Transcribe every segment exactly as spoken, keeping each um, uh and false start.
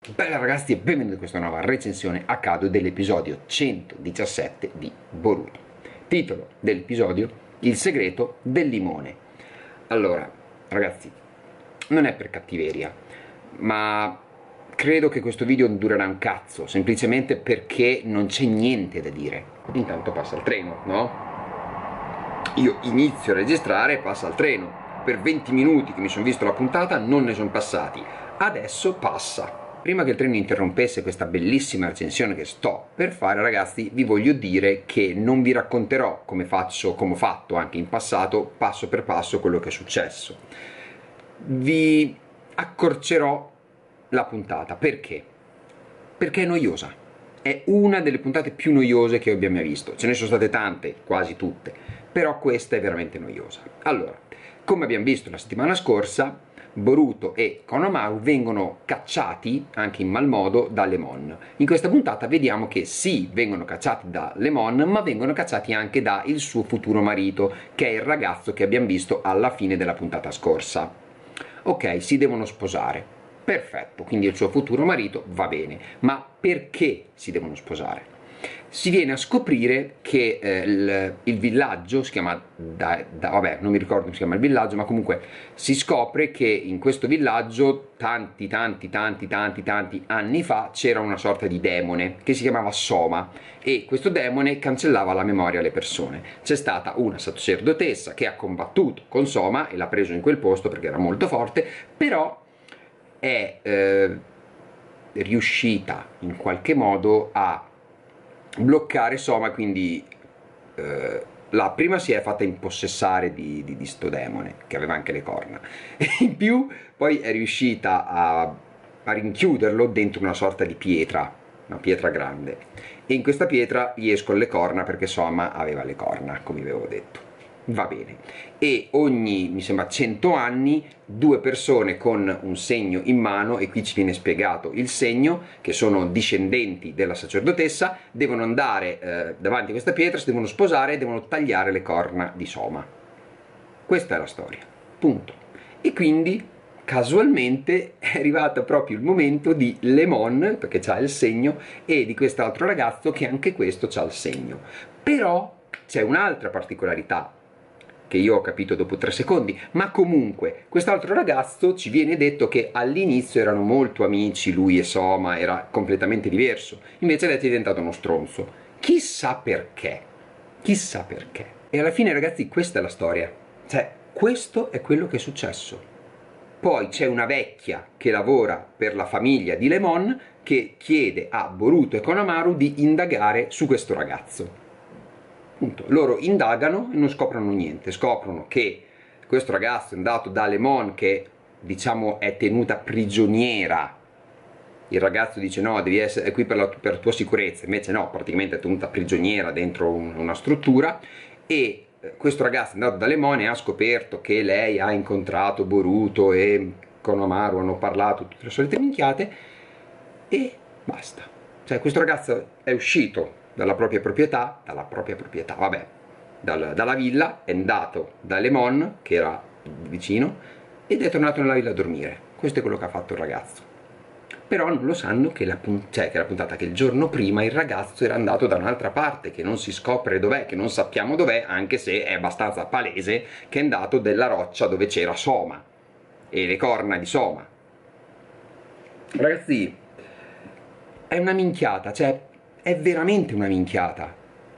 Bella ragazzi e benvenuti in questa nuova recensione a caso dell'episodio centodiciassette di Boruto. Titolo dell'episodio: Il segreto del limone. Allora, ragazzi, non è per cattiveria, ma credo che questo video non durerà un cazzo, semplicemente perché non c'è niente da dire. Intanto passa il treno, no? Io inizio a registrare e passa il treno. Per venti minuti che mi sono visto la puntata non ne sono passati. Adesso passa. Prima che il treno interrompesse questa bellissima recensione che sto per fare, ragazzi, vi voglio dire che non vi racconterò come faccio, come ho fatto anche in passato, passo per passo quello che è successo. Vi accorcerò la puntata. Perché? Perché è noiosa. È una delle puntate più noiose che abbia mai visto. Ce ne sono state tante, quasi tutte, però questa è veramente noiosa. Allora, come abbiamo visto la settimana scorsa, Boruto e Konohamaru vengono cacciati, anche in mal modo, da Lemon. In questa puntata vediamo che sì, vengono cacciati da Lemon, ma vengono cacciati anche da il suo futuro marito, che è il ragazzo che abbiamo visto alla fine della puntata scorsa. Ok, si devono sposare. Perfetto, quindi il suo futuro marito va bene. Ma perché si devono sposare? Si viene a scoprire che eh, il, il villaggio si chiama da, da, vabbè, non mi ricordo come si chiama il villaggio, ma comunque si scopre che in questo villaggio tanti tanti tanti tanti tanti anni fa c'era una sorta di demone che si chiamava Soma, e questo demone cancellava la memoria alle persone. C'è stata una sacerdotessa che ha combattuto con Soma e l'ha preso in quel posto perché era molto forte, però è eh, riuscita in qualche modo a bloccare Soma, quindi eh, la prima si è fatta impossessare di, di, di sto demone che aveva anche le corna e in più poi è riuscita a, a rinchiuderlo dentro una sorta di pietra, una pietra grande, e in questa pietra gli escono le corna perché Soma aveva le corna, come vi avevo detto. Va bene, e ogni, mi sembra, cento anni due persone con un segno in mano, e qui ci viene spiegato il segno, che sono discendenti della sacerdotessa, devono andare eh, davanti a questa pietra, si devono sposare e devono tagliare le corna di Soma. Questa è la storia, punto. E quindi casualmente è arrivato proprio il momento di Lemon, perché c'ha il segno, e di quest'altro ragazzo che anche questo c'ha il segno. Però c'è un'altra particolarità che io ho capito dopo tre secondi, ma comunque quest'altro ragazzo ci viene detto che all'inizio erano molto amici, lui e Soma, era completamente diverso, invece adesso è diventato uno stronzo. Chissà perché, chissà perché. E alla fine, ragazzi, questa è la storia, cioè questo è quello che è successo. Poi c'è una vecchia che lavora per la famiglia di Lemon che chiede a Boruto e Konohamaru di indagare su questo ragazzo. Punto. Loro indagano e non scoprono niente, scoprono che questo ragazzo è andato da Lemon, che diciamo è tenuta prigioniera. Il ragazzo dice no, devi essere qui per la, per la tua sicurezza, invece no, praticamente è tenuta prigioniera dentro un, una struttura, e questo ragazzo è andato da Lemon e ha scoperto che lei ha incontrato Boruto e Konohamaru, hanno parlato tutte le solite minchiate e basta. Cioè questo ragazzo è uscito dalla propria proprietà, dalla propria proprietà, vabbè, dal, dalla villa, è andato da Lemon, che era vicino, ed è tornato nella villa a dormire. Questo è quello che ha fatto il ragazzo. Però non lo sanno che la, cioè, che la puntata che il giorno prima il ragazzo era andato da un'altra parte, che non si scopre dov'è, che non sappiamo dov'è, anche se è abbastanza palese che è andato della roccia dove c'era Soma e le corna di Soma. Ragazzi, è una minchiata, cioè è veramente una minchiata.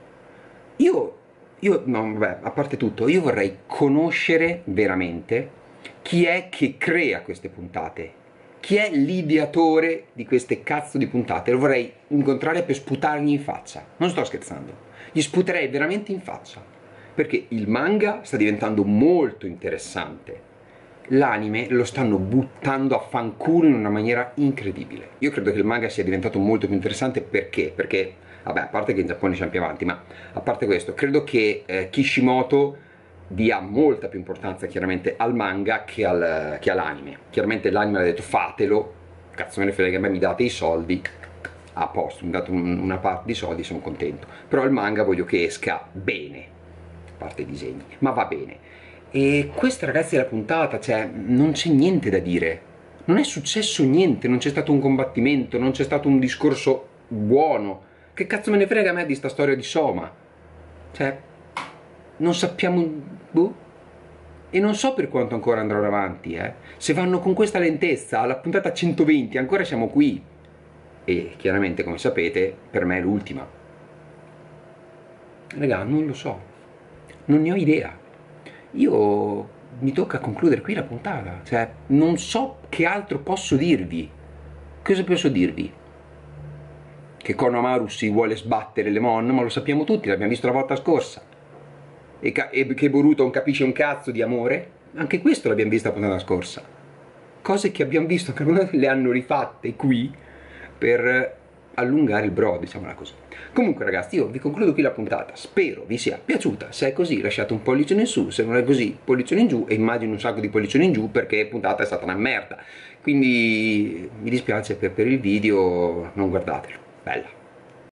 Io, io, no, vabbè, a parte tutto, io vorrei conoscere veramente chi è che crea queste puntate, chi è l'ideatore di queste cazzo di puntate. Lo vorrei incontrare per sputargli in faccia, non sto scherzando, gli sputerei veramente in faccia, perché il manga sta diventando molto interessante. L'anime lo stanno buttando a fanculo in una maniera incredibile. Io credo che il manga sia diventato molto più interessante perché? Perché, vabbè, a parte che in Giappone siamo più avanti, ma a parte questo, credo che eh, Kishimoto dia molta più importanza chiaramente al manga che, al, che all'anime. Chiaramente l'anime ha detto fatelo, cazzo me ne frega, a me mi date i soldi, a posto, mi date un, una parte di soldi, sono contento. Però il manga voglio che esca bene, a parte i disegni, ma va bene. E questa, ragazzi, è la puntata, cioè non c'è niente da dire, Non è successo niente, non c'è stato un combattimento, non c'è stato un discorso buono. Che cazzo me ne frega a me di sta storia di Soma? Cioè, non sappiamo... boh. E non so per quanto ancora andrò avanti, eh. Se vanno con questa lentezza, alla puntata centoventi, ancora siamo qui. E chiaramente, come sapete, per me è l'ultima. Raga, non lo so. Non ne ho idea. Io... mi tocca concludere qui la puntata. Cioè, non so che altro posso dirvi. Cosa posso dirvi? Che Konohamaru si vuole sbattere le Mon, ma lo sappiamo tutti, l'abbiamo visto la volta scorsa. E, e che Boruto non capisce un cazzo di amore, anche questo l'abbiamo visto la puntata scorsa. Cose che abbiamo visto che le hanno rifatte qui per allungare il brodo, diciamola così. Comunque ragazzi, io vi concludo qui la puntata, spero vi sia piaciuta. Se è così lasciate un pollice in su, se non è così pollice in giù, e immagino un sacco di pollici in giù perché la puntata è stata una merda. Quindi mi dispiace per, per il video, non guardatelo. Bella.